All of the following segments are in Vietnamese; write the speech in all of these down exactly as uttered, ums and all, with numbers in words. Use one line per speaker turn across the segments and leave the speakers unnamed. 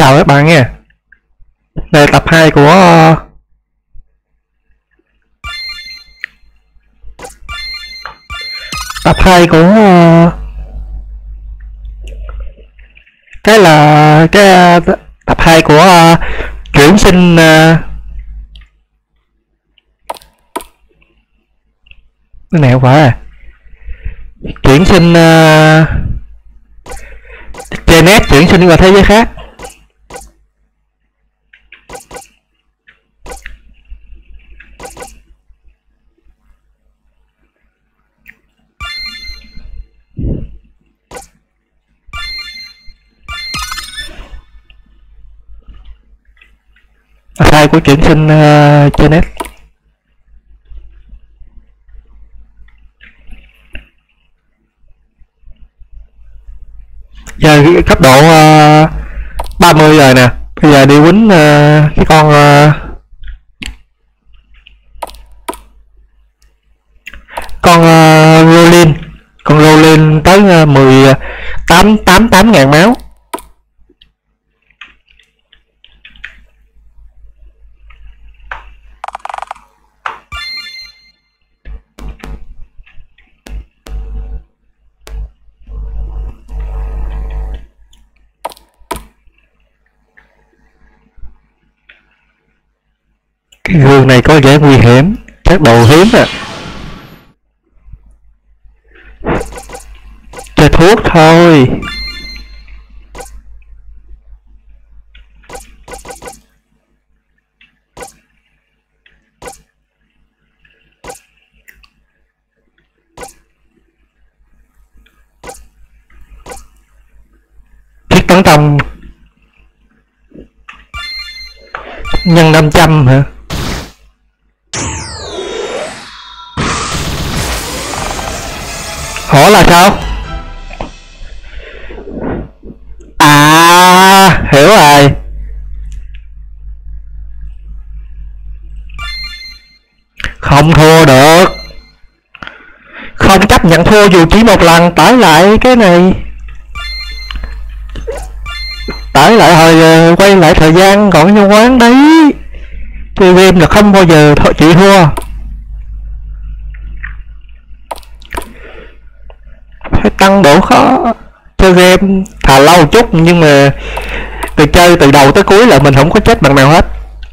chào các bạn nha. Đây là tập hai của tập hai của cái là cái tập hai của uh, chuyển sinh uh, cái này không phải à. Chuyển sinh uh, chơi net chuyển sinh qua thế giới khác. Hai của chuyển sinh uh, chơi net. Giờ cấp độ uh, ba mươi rồi nè. Bây giờ đi quýnh uh, cái con uh, con uh, Rolling. Con Rolling tới uh, mười tám tám tám ngàn máu. Cái gương này có vẻ nguy hiểm, chắc đồ hiếm à. Chơi thuốc thôi. Thiết tấn công nhân năm trăm hả? Hỏi là sao? À, hiểu rồi. Không thua được. Không chấp nhận thua dù chỉ một lần. Tải lại cái này. Tải lại hồi quay lại thời gian còn trong quán đấy. Chơi game là không bao giờ thôi chịu thua. Phải tăng độ khó. Chơi game thà lâu chút nhưng mà từ chơi từ đầu tới cuối là mình không có chết bằng nào hết.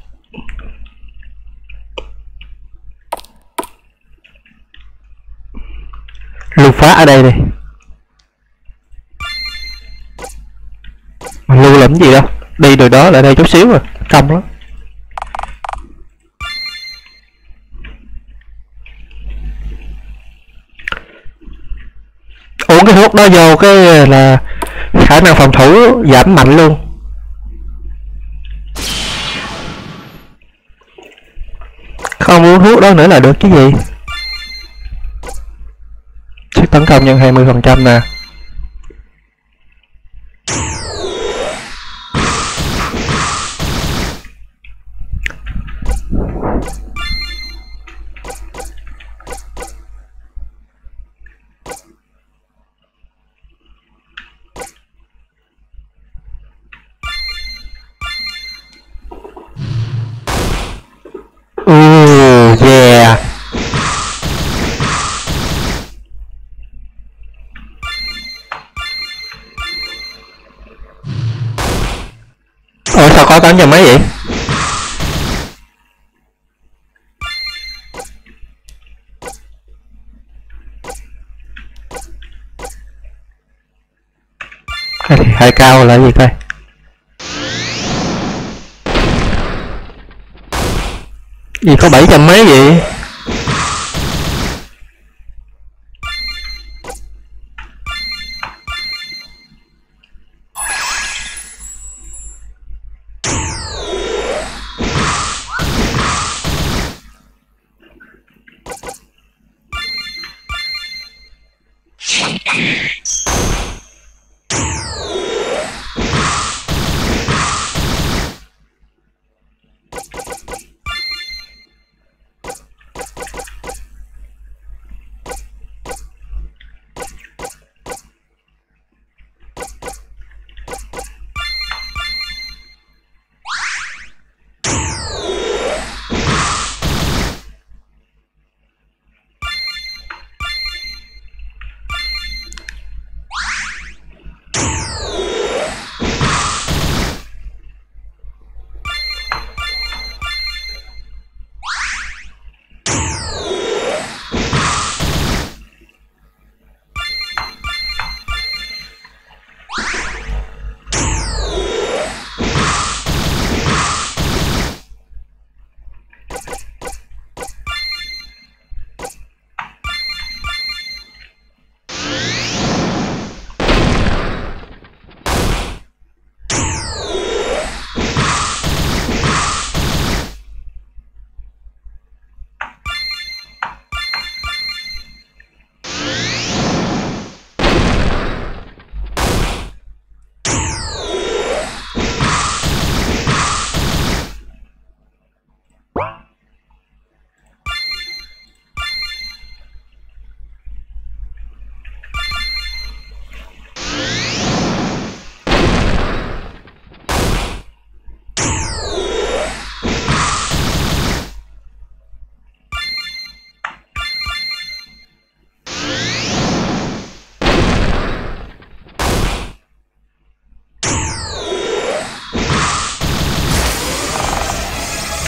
Lưu phá ở đây đi. Lưu làm gì đâu. Đi rồi đó lại đây chút xíu rồi. Công lắm. Uống cái thuốc đó vô cái là khả năng phòng thủ giảm mạnh luôn. Không uống thuốc đó nữa là được cái gì. Sức tấn công nhân hai mươi phần trăm nè. Oh yeah. Ủa sao có tám trăm mấy vậy? Cái thì hai cao là gì coi. Gì có bảy trăm mấy vậy?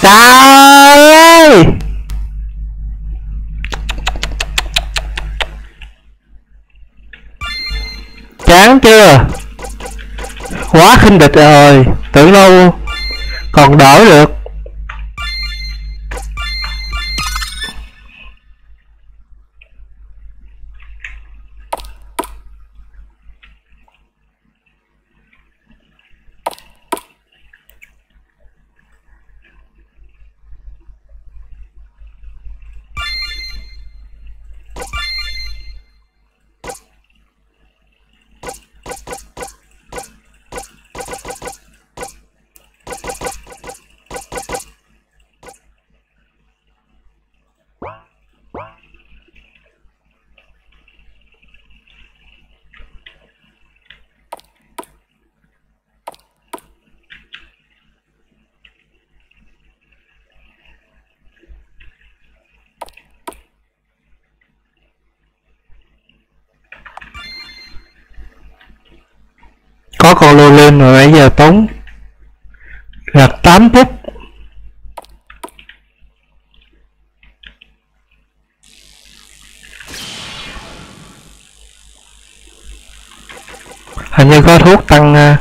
Trời ơi, chán chưa, quá khinh địch rồi, tưởng đâu còn đỡ được. Có con lô lên rồi, nãy giờ tốn gần tám phút. Hình như có thuốc tăng uh,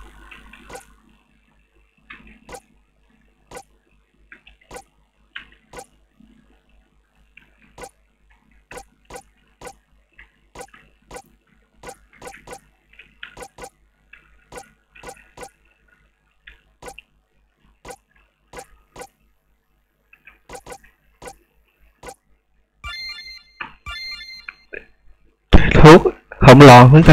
thuốc không lòn nữa ta.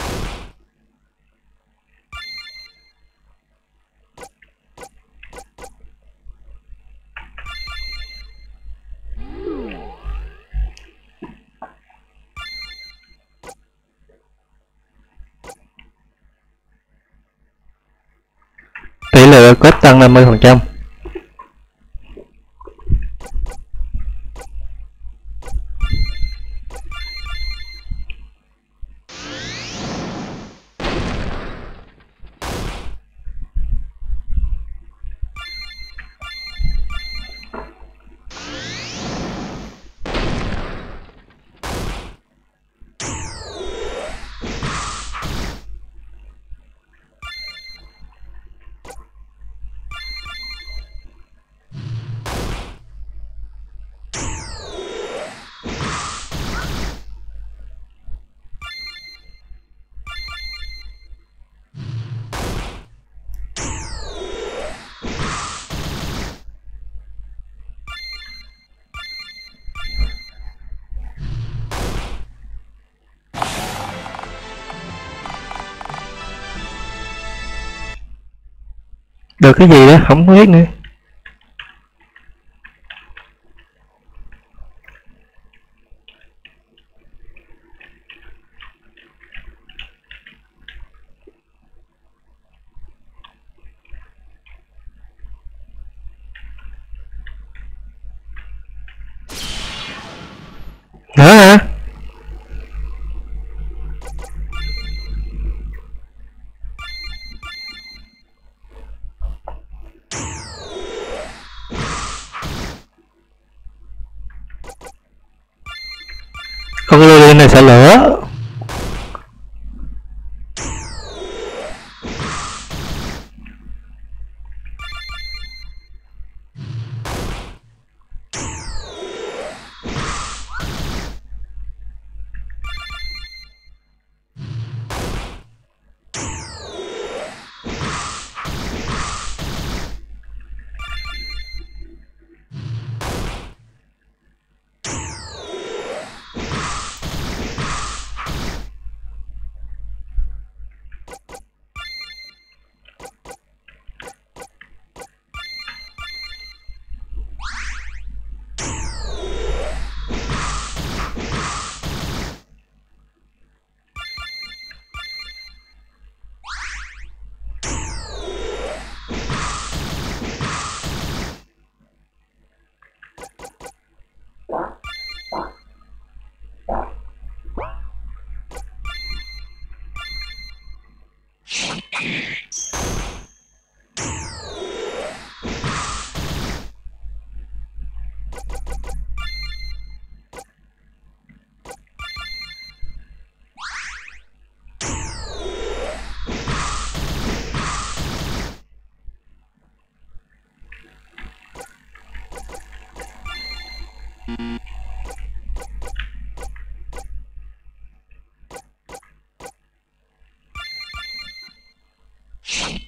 Tỷ lệ kết tăng năm mươi phần trăm. Được cái gì đó không biết nữa. Nữa hả? Con lô này sẽ lửa.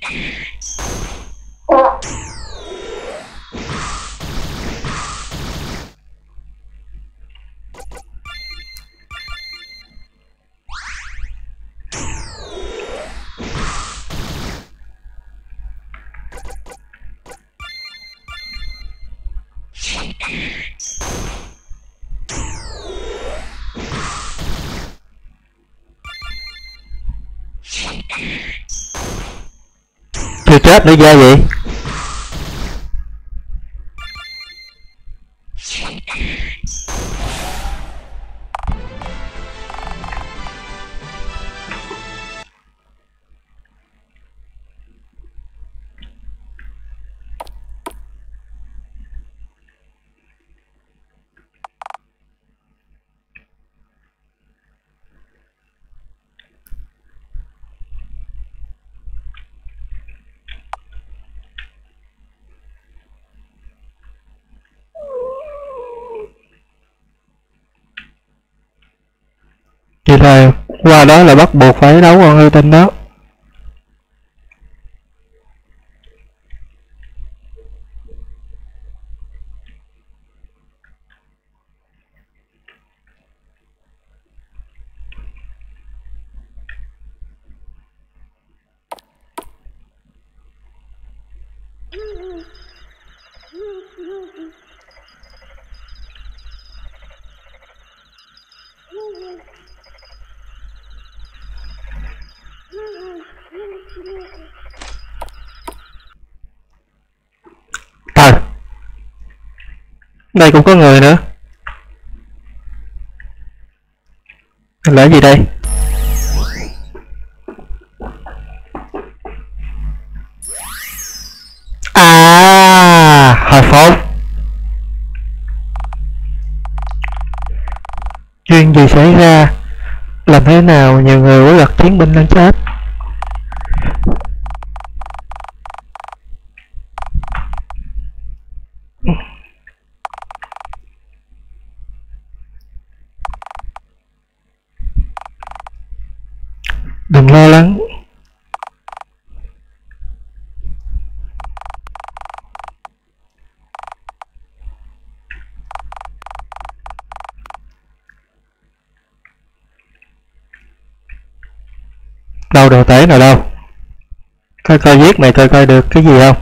Chưa chết nữa ra vậy. Vậy là qua đó là bắt buộc phải đấu con yêu tinh đó. Trời, đây cũng có người nữa. Là gì đây? À, hồi phốt. Chuyện gì xảy ra? Làm thế nào nhiều người quái vật chiến binh lên chết? Đừng lo lắng. Đâu đồ tể nào đâu? Coi coi viết mày coi coi được cái gì không?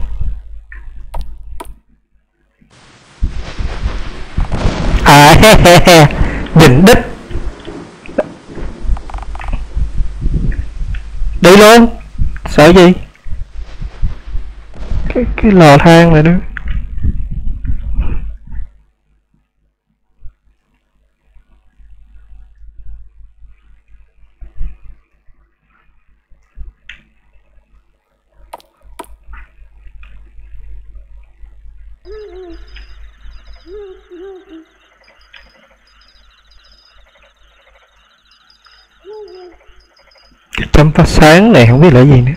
À he he he, nhìn đích. Đi luôn. Sợ gì? Cái cái lò than này nữa. Cái chấm phát sáng này không biết là gì nữa.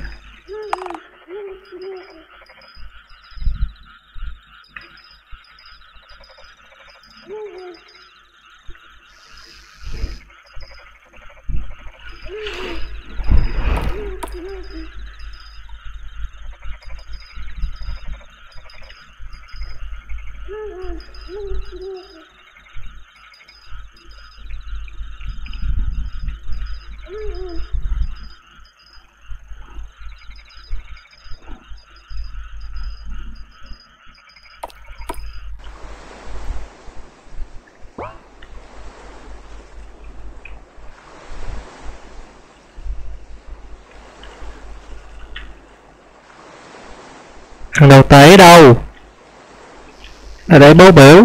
Thằng đầu tể đâu? Ở đây bố biểu.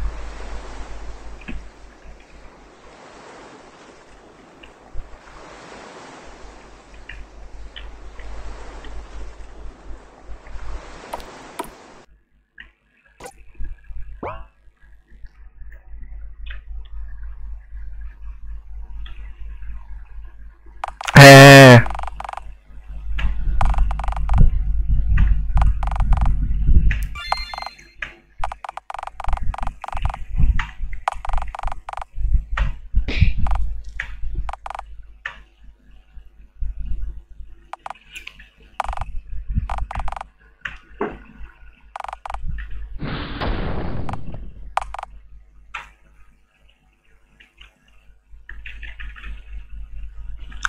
À,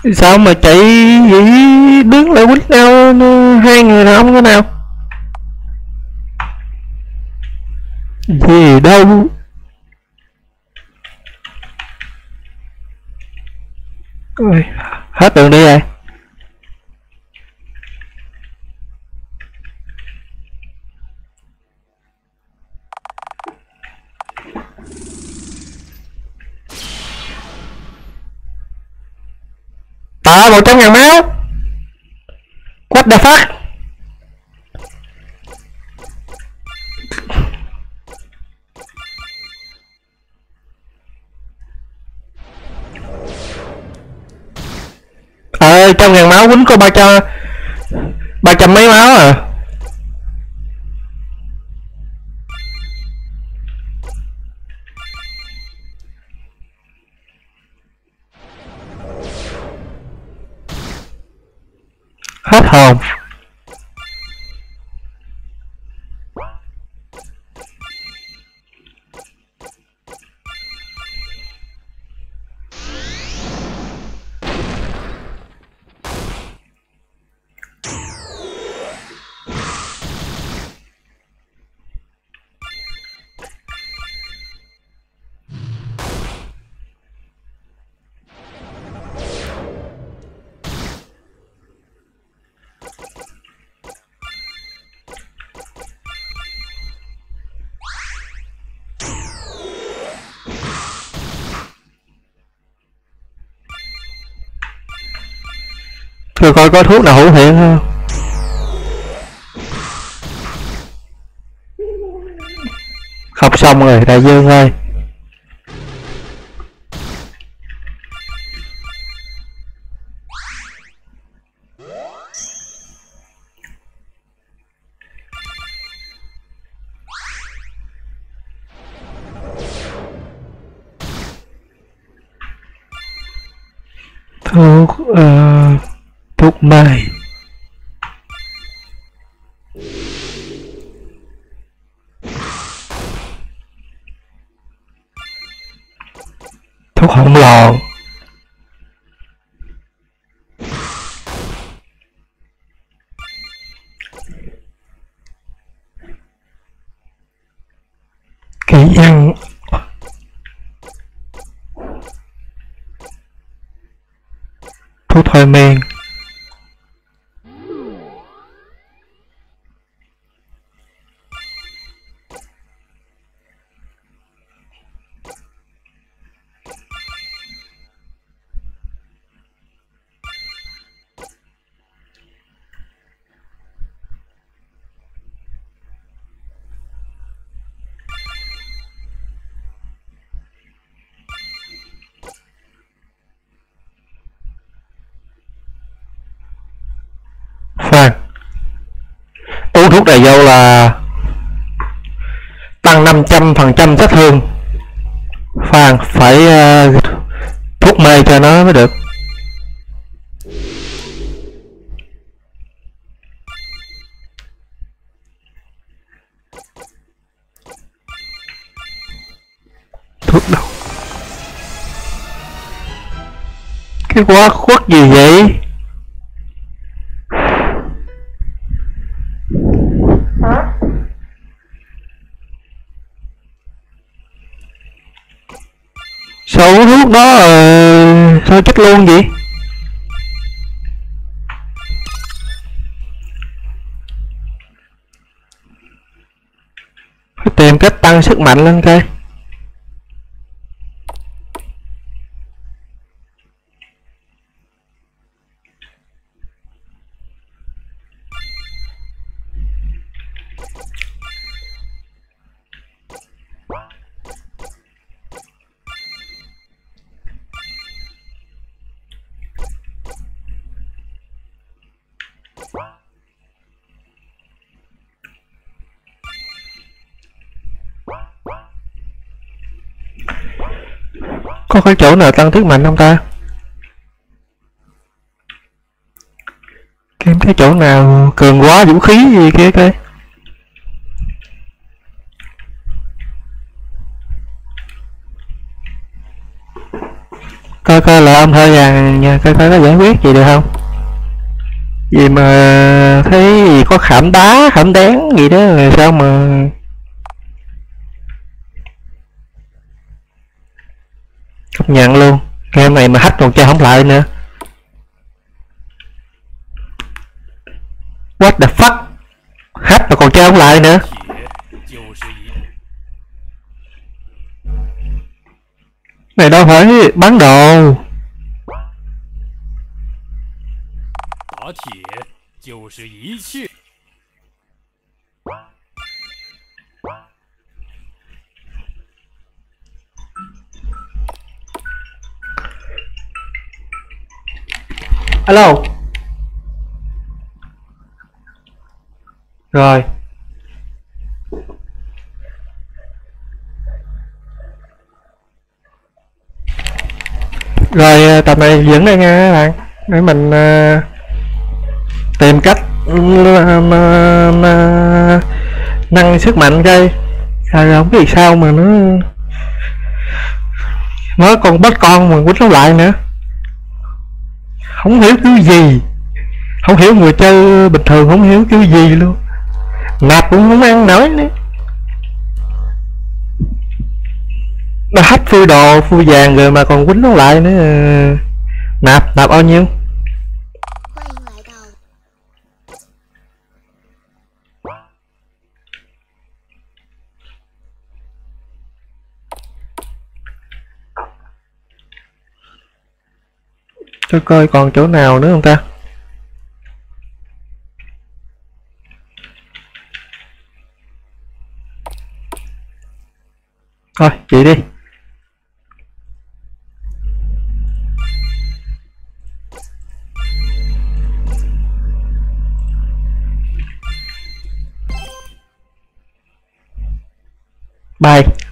Sao mà chạy vậy, đứng lại quýnh nhau hai người đàn ông thế nào? Gì đâu. Ôi, hết đường đi rồi. Tao một trăm ngàn máu. What the fuck. Ờ trăm ngàn máu quýnh có ba trăm ba trăm mấy máu à. Hết hồn. Rồi coi có thuốc nào hữu hiệu không. Học xong rồi đại dương ơi. Thuốc uh, thuốc mê. Thuốc hỗn loạn. Kỹ năng. Thuốc thôi miên. Khoan, uống thuốc này vô là tăng năm trăm phần trăm sát thương. Khoan, phải uh, thuốc mê cho nó mới được. Thuốc đâu? Cái quá khuất gì vậy? Sao uống thuốc đó uh, sao chết luôn vậy? Phải tìm cách tăng sức mạnh lên coi. Có cái chỗ nào tăng sức mạnh không ta? Kiếm cái chỗ nào cường quá vũ khí gì kia coi. Coi coi là ông thơ vàng nha, coi coi có giải quyết gì được không. Gì mà thấy gì có khảm đá khảm đén gì đó rồi sao mà công nhận luôn, game này mà hack còn chơi không lại nữa. What the fuck, hack mà còn chơi không lại nữa. Này đâu phải bán đồ. Alo. Rồi. Rồi tập này dẫn đây nha các bạn, để mình uh, tìm cách mà, mà, mà nâng sức mạnh cây. Sao không biết sao mà nó nó còn bắt con mà quýnh nó lại nữa, không hiểu cái gì, không hiểu người chơi bình thường không hiểu cái gì luôn, nạp cũng không ăn nổi nữa. Nó hack phui đồ phui vàng rồi mà còn quýnh nó lại nữa. Nạp nạp bao nhiêu? Cho coi còn chỗ nào nữa không ta. Thôi chị đi. Bye.